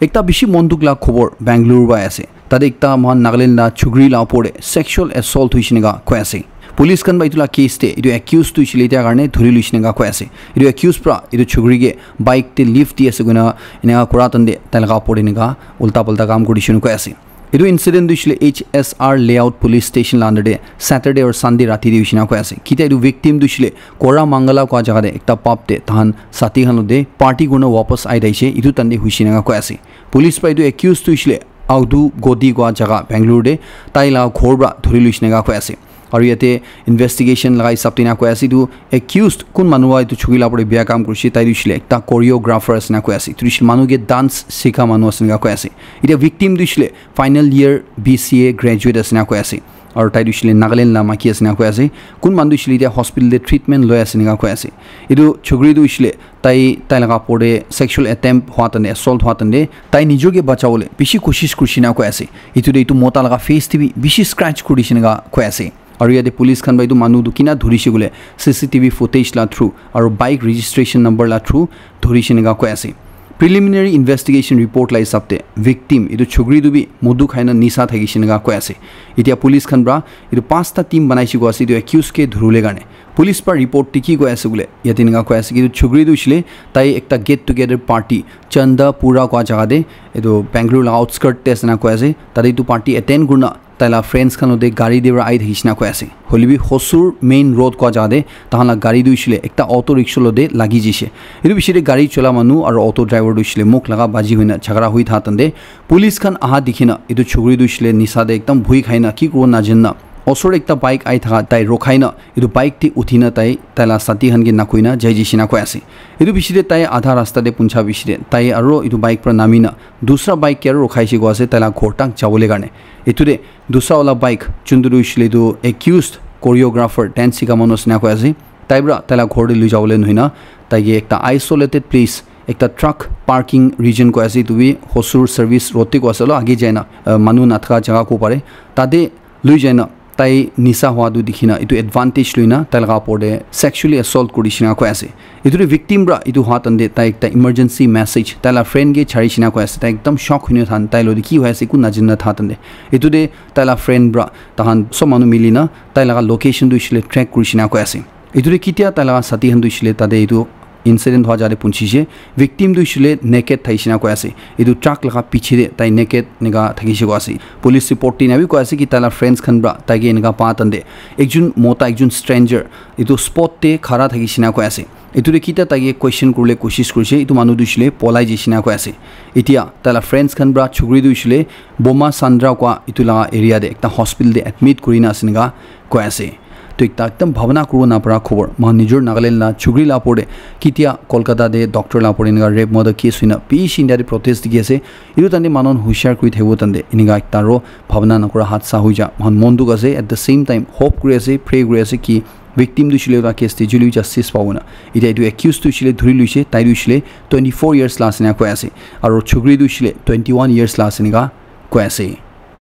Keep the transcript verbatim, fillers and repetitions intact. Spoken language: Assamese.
একটা বেশি মন্দুকলা খবর বেঙ্গালুরু বাই আছে তাতে একটা মহান নাগাল্যান্ড না ছুগরি লা পড়ে সেক্সুয়াল অ্যাসল্ট হইছিনেগা কয় আছে পুলিশ খান বা ইতুলা কেস তে ইটো অ্যাকিউজ তুইছিলে ইটা কারণে ধরি লইছিনেগা কয় আছে ইটো অ্যাকিউজ প্রা ইটো ছুগরিগে বাইক তে লিফট দি আছে গুনা ইনেগা কোরাতন্দে তালগা পড়ে নেগা উল্টা পাল্টা কাম করিছিন কয় আছে ইটো ইনসিডেন্ট দিছিলে H S R layout police station লান্ডে স্যাটারডে আর সানডে রাতি দিছিনা কয় আছে কিতা ইটো ভিকটিম দিছিলে কোরা মাঙ্গলা কোয়া জায়গাতে একটা পাপতে তাহান সাথী খানদে পার্টি গুনা ওয়াপস আই দাইছে ইটো তান্দি হইছিনেগা কয় আছে পুলিশ পা ইটো অ্যাকিউজ তুইছিলে আউদু গদি কোয়া জায়গা বেঙ্গালুরুতে তাইলা ঘৰবা ধৰি লইছিনেগা কয় আছে আৰু ইয়াতে ইনভেষ্টিগেশ্যন লগাই সাপটিনা কৈ আছে ইটো একিউজড কোন মানুহ এইটো ছুগিলা পৰে বিয়া কাম কৰিছে তাই দিছিলে একটা কোৰিঅ'গ্ৰাফাৰ আছে না কৈ আছে ইটো মানুহকে ডান্স শিকা মানুহ আছে না কৈ আছে এতিয়া ভিকটিম দিছিলে final year B C A graduate আছে না কৈ আছে আৰু তাই দিছিলে নাগালেণ্ড নাম কি আছে না কৈ আছে কোন মানুহ দিছিলে এতিয়া হস্পিটেলতে ট্ৰিটমেণ্ট লৈ আছে না কৈ আছে ইটো ছুগৰি দিছিলে তাই তাই লগা পৰে সেক্সুৱেল এটেম্প হোৱাতনে এছল্ট হোৱাতনে তাই নিজকে বাচাবলৈ বেছি কোশিশ কৰিছে না কৈ আছে ইটো এইটো মতা লগা ফেচ টিভি বেছি স্ক্ৰেচ কৰিছে না কৈ আছে আৰু ইয়াতে পুলিশ খান বাইটো মানুহ কিনা ধৰিছে গলে সিসিটিভি ফুটেজ লা থ্ৰু আৰু বাইক ৰেজিষ্ট্ৰেচন নম্বৰ লা থ্ৰু ধৰিছে নেগা কৈ আছে প্ৰিলিমিনাৰী ইনভেষ্টিগেশ্যন ৰিপৰ্ট লাই সাপতে ভিকটিম ইটো ছুগৰি দুবি মধু খাইনা নিচা থাকিছে নেগা কৈ আছে এতিয়া পুলিশ খান ব্ৰা ইটো পাঁচটা টিম বনাইছে গৈ আছে ইটো একিউজ কে ধৰুলে কাৰণে পুলিশ পাৰ ৰিপৰ্ট টিকি কৈ আছে গলে ইয়াতে নেগা কৈ আছে ইটো ছুগৰি দুছিলে তাই একটা গেট টুগেদাৰ পাৰ্টি চন্দা পুৰা কোৱা জাগাতে ইটো বেঙ্গালুৰু আউটস্কাৰ্ট টেছ না কৈ আছে তাতে ইটো পাৰ্টি এটেন্ড গুনা তাইলা ফ্ৰেণ্ডছ খানতে গাড়ী দেৱৰ আই দেখিছিনা কৈ আছে হলিবি হসুৰ মেইন ৰোড কোৱা যাদে তাহালা গাড়ী দুইছিলে একটা অটো ৰিক্সালতে লাগি জিছে এটো বিশেষে গাড়ী চলা মানুহ আৰু অটো ড্ৰাইভাৰ দুইছিলে মুখ লগা বাজি হৈনা ঝগড়া হৈ থাতন্দে পুলিশ খান আহা দেখিনা এটো ছুগৰি দুইছিলে নিচাদে একদম ভুই খাইনা কি কৰো নাজেননা অসৰ একটা বাইক আই থাকা তাই ৰখাইনা এটো বাইক তে উঠিনা তাই তাইলা সাথী খানকে নাকইনা যাই জিছিনা কৈ আছে এটো বিশেষে তাই আধা ৰাস্তাতে পুঞ্চা বিশেষে তাই আৰু এটো বাইক পৰা নামিনা দুসৰা বাইক কে আৰু ৰখাইছে গৈ আছে তাইলা ঘৰটাক যাবলৈ কাৰণে এটোৰে দুসৰা ওলা বাইক চুন্দু দুইছিলে এটো একিউজড কোৰিঅ'গ্ৰাফাৰ ডান্স শিকা মানুহ আছে না কৈ আছে তাইব্ৰা তাইলা ঘৰলৈ লৈ যাবলৈ নহইনা তাইকে একটা আইসোলেটেড প্লেস একটা ট্রাক পার্কিং রিজন কৈ আছে তুমি হসুৰ সার্ভিস রতে কৈ আছে আগে যায় না মানুহ নাথকা জায়গা কো পারে তাতে লৈ যায় না তাই নিচা হওয়া দু দেখিনা এটো এডভান্টেজ লইনা তাই লগা পড়ে সেক্সুয়ালি অ্যাসল্ট কৰিছিনা কৈ আছে এটোৰে ভিকটিম ব্ৰা এটো হাতন্দে তাই একটা ইমার্জেন্সি মেসেজ তাইলা ফ্রেন্ড গে ছাড়িছিনা কৈ আছে তাই একদম শক হইনা থান তাই লদি কি হৈ আছে কো নাজিনা থাতন্দে এটোৰে তাইলা ফ্রেন্ড ব্ৰা তাহান সব মানুহ মিলিনা তাই লগা লোকেশন দুইছিলে ট্র্যাক কৰিছিনা কৈ আছে এটোৰে কিতিয়া তাই লগা সাথী হান দুইছিলে তাতে এটো ইনসিডেন্ট হওয়া যারে পুঞ্চিছে ভিকটিম দুইছিলে নেকেড থাইছিনা কৈ আছে এটো ট্রাক লগা পিছিরে তাই নেকেড নেগা থাকিছে কৈ আছে পুলিশ রিপোর্ট টিনাবি কৈ আছে কি তাইলা ফ্রেন্ডস খান ব্রা তাইকে নেগা পাতন্দে একজন মোটা একজন স্ট্রেঞ্জার এটো স্পট তে খাড়া থাকিছিনা কৈ আছে এটোৰে কিটা তাইকে কোয়েশ্চন করলে কোশিশ কৰিছে এটো মানুহ দুইছিলে পলাই জিছিনা কৈ আছে এতিয়া তাইলা ফ্রেন্ডস খান ব্রা ছুগৰি দুইছিলে বোমা সান্দ্রা কোৱা এটো লগা এরিয়া দে একটা হসপিটাল দে এডমিট কৰিনা আসিনগা কৈ আছে তো একটা একদম ভাবনা করব না পড়া খবর মা নিজর নাগাল্যান্ড না ছুগরি লা পড়ে কিতিয়া কলকাতা দে ডক্টর লা পড়ে নিগা রেপ মদ কেস হইনা পিস ইন্ডিয়াতে প্রটেস্ট দি আছে ইরু তান্দি মানুন হুশিয়ার কই থাকবো তান্দি ইনিগা একটা রো ভাবনা না করা হাতসা হই যা মান মন্দুক আছে at the same time hope করে আছে প্রে করে আছে কি ভিকটিম দুইছিলে ওরা কেস তে জুলি জাস্টিস পাবো না এটা এটো অ্যাকিউজ দুইছিলে ধরি লইছে তাই দুইছিলে টুয়েন্টি ফোর ইয়ার্স লাস না কই আছে আর ছুগরি দুইছিলে টোয়েন্টি ওয়ান ইয়ার্স লাস নিগা কই আছে